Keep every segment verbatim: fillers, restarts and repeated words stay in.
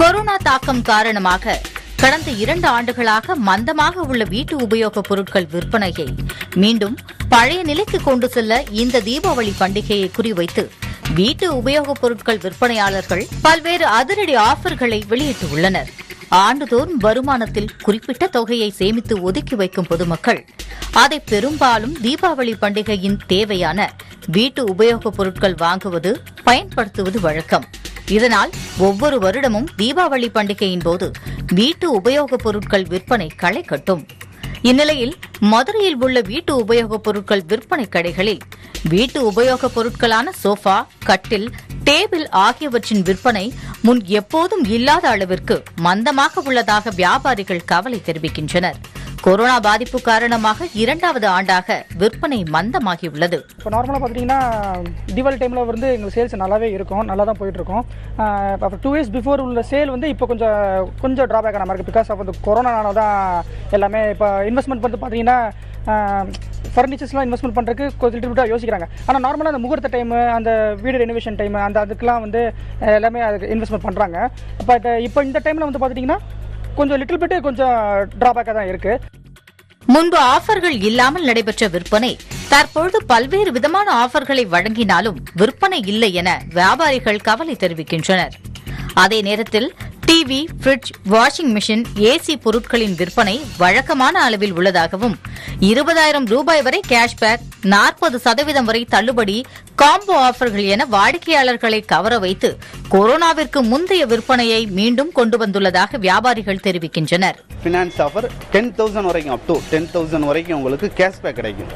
Corona தாக்கம் காரணமாக கடந்த இரண்டு ஆண்டுகளாக மந்தமாக உள்ள வீட்டு உபயோகப் பொருட்கள் விற்பனையை மீண்டும் பழைய நிலைக்கு கொண்டு செல்ல இந்த தீபாவளி பண்டிகையை குறிவைத்து வீட்டு உபயோகப் பொருட்கள் விற்பனையாளர்கள் பல்வேறு அதிரடி ஆஃபர்களை வெளியிட்டுள்ளனர். ஆண்டுதோறும் வருமானத்தில் குறிப்பிட்ட தொகையை சேமித்து ஒதுக்கி வைக்கும் பொதுமக்கள் அதை பெரும்பாலும் தீபாவளி பண்டிகையின் தேவையான வீட்டு உபயோகப் பொருட்கள் வாங்குவது பயன்படுத்துவது வழக்கம். இதனால் ஒவ்வொரு வருடமும் தீபாவளி பண்டிகையின் போது வீட்டு உபயோகப் பொருட்கள் விற்பனை களை கட்டும். இந்நிலையில் மதுரையில் உள்ள வீட்டு உபயோகப் பொருட்கள் விற்பனை கடைகளில் வீட்டு உபயோகப் பொருட்களான சோஃபா, கட்டில், டேபிள் ஆகியவற்றின் விற்பனை முன் எப்போதும் இல்லாத அளவிற்கு மந்தமாக உள்ளதாக வியாபாரிகள் கவலை தெரிவிக்கின்றனர். கொரோனா பாதிப்பு காரணமாக இரண்டாவது ஆண்டாக விற்பனை மந்தமாகியுள்ளது. இப்போ நார்மலாக பார்த்துட்டிங்கன்னா தீபாவளி டைமில் வந்து எங்களுக்கு சேல்ஸ் நல்லாவே இருக்கும், நல்லா தான் போயிட்டுருக்கோம். இப்போ டூ இயர்ஸ் பிஃபோர் உள்ள சேல் வந்து இப்போ கொஞ்சம் கொஞ்சம் ட்ராபேக் ஆன மாதிரி இருக்குது. பிகாஸ் ஆஃப் அந்த கொரோனானால தான் எல்லாமே இப்போ இன்வெஸ்ட்மெண்ட் வந்து பார்த்தீங்கன்னா ஃபர்னிச்சர்ஸ்லாம் இன்வெஸ்ட்மெண்ட் பண்ணுறதுக்கு கொஞ்சம் லிட்டில் யோசிக்கிறாங்க. ஆனால் நார்மலாக அந்த முகூர்த்த டைமு, அந்த வீடு ரெனோவேஷன் டைமு, அந்த அதுக்கெலாம் வந்து எல்லாமே அதுக்கு இன்வெஸ்ட்மெண்ட் பண்ணுறாங்க. இப்போ இப்போ இந்த டைமில் வந்து பார்த்துட்டிங்கன்னா கொஞ்சம் லிட்டில் பிட்டு கொஞ்சம் ட்ராபேக்காக தான் இருக்குது. முன்பு ஆஃபர்கள் இல்லாமல் நடைபெற்ற விற்பனை தற்பொழுது பல்வேறு விதமான ஆஃபர்களை வழங்கினாலும் விற்பனை இல்லை என வியாபாரிகள் கவலை தெரிவிக்கின்றனர். அதே நேரத்தில் TV, fridge, washing machine, AC பொருட்களின் விற்பனை வழக்கமான அளவில் உள்ளதாகவும் இருபதாயிரம் ரூபாய் வரை கேஷ்பேக், நாற்பது சதவீதம் வரை தள்ளுபடி, காம்போ ஆஃபர்கள் என வாடிக்கையாளர்களை கவர வைத்து கொரோனாவிற்கு முந்தைய விற்பனையை மீண்டும் கொண்டு வந்துள்ளதாக வியாபாரிகள் தெரிவிக்கின்றனர். ஃபினான்ஸ் ஆஃபர் டென் தௌசண்ட் வரைக்கும் அப் டு டென் தௌசண்ட் வரைக்கும் உங்களுக்கு கேஷ்பேக் கிடைக்கும்.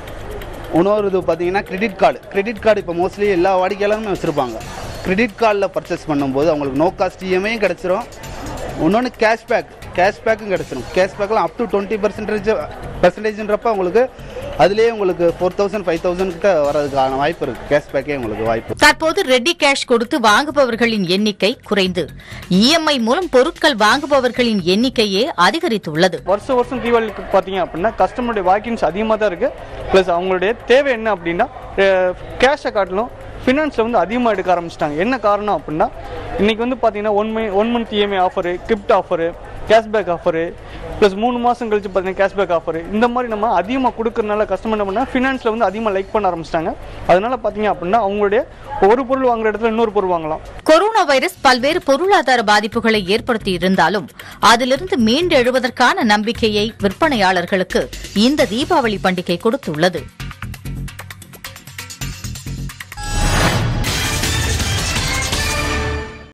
இன்னொரு இது பார்த்தீங்கன்னா கிரெடிட் கார்டு கிரெடிட் கார்டு இப்போ மோஸ்ட்லி எல்லா வாடிக்கையாளருமே வச்சுருப்பாங்க. கிரெடிட் கார்டில் பர்ச்சேஸ் பண்ணும்போது அவங்களுக்கு நோ காஸ்ட் இஎம்ஐயும் கிடச்சிரும். இன்னொன்று கேஷ்பேக் கேஷ்பேக்கும் கிடச்சிரும். கேஷ்பேக்கில் அப் டு டுவெண்ட்டி பர்சன்டேஜ் பர்சன்டேஜ்ன்றப்ப உங்களுக்கு அதுலேயே உங்களுக்கு ஃபோர் தௌசண்ட் ஃபைவ் தௌசண்ட் கிட்ட வரதுக்கான வாய்ப்பு இருக்கு. கேஷ்பேக்கே உங்களுக்கு வாய்ப்பு. தற்போது ரெடி கேஷ் கொடுத்து வாங்குபவர்களின் எண்ணிக்கை குறைந்து இஎம்ஐ மூலம் பொருட்கள் வாங்குபவர்களின் எண்ணிக்கையே அதிகரித்துள்ளது. வருஷம் வருஷம் தீபாவளிக்கு பார்த்தீங்க அப்படின்னா கஸ்டமருடைய வாக்கிங்ஸ் அதிகமாக தான் இருக்கு. பிளஸ் அவங்களுடைய தேவை என்ன அப்படின்னா கேஷை காட்டிலும் ஃபினான்ஸில் வந்து அதிகமாக எடுக்க ஆரம்பிச்சிட்டாங்க. என்ன காரணம் அப்படின்னா இன்றைக்கி வந்து பார்த்தீங்கன்னா one month one month EMI offer, gift offer, cashback offer, plus மூணு மாதம் கழிச்சு பார்த்தீங்கன்னா கேஷ்பேக் ஆஃபர், இந்த மாதிரி நம்ம அதிகமாக கொடுக்கறதுனால கஸ்டமர் என்ன பண்ணால் ஃபினான்ஸில் வந்து அதிகமாக லைக் பண்ண ஆரம்பிச்சிட்டாங்க. அதனால பார்த்தீங்க அப்படின்னா அவங்களுடைய ஒரு பொருள் வாங்குற இடத்துல இன்னொரு பொருள் வாங்கலாம். கொரோனா வைரஸ் பல்வேறு பொருளாதார பாதிப்புகளை ஏற்படுத்தி இருந்தாலும் அதிலிருந்து மீண்டெழுவதற்கான நம்பிக்கையை விற்பனையாளர்களுக்கு இந்த தீபாவளி பண்டிகை கொடுத்துள்ளது.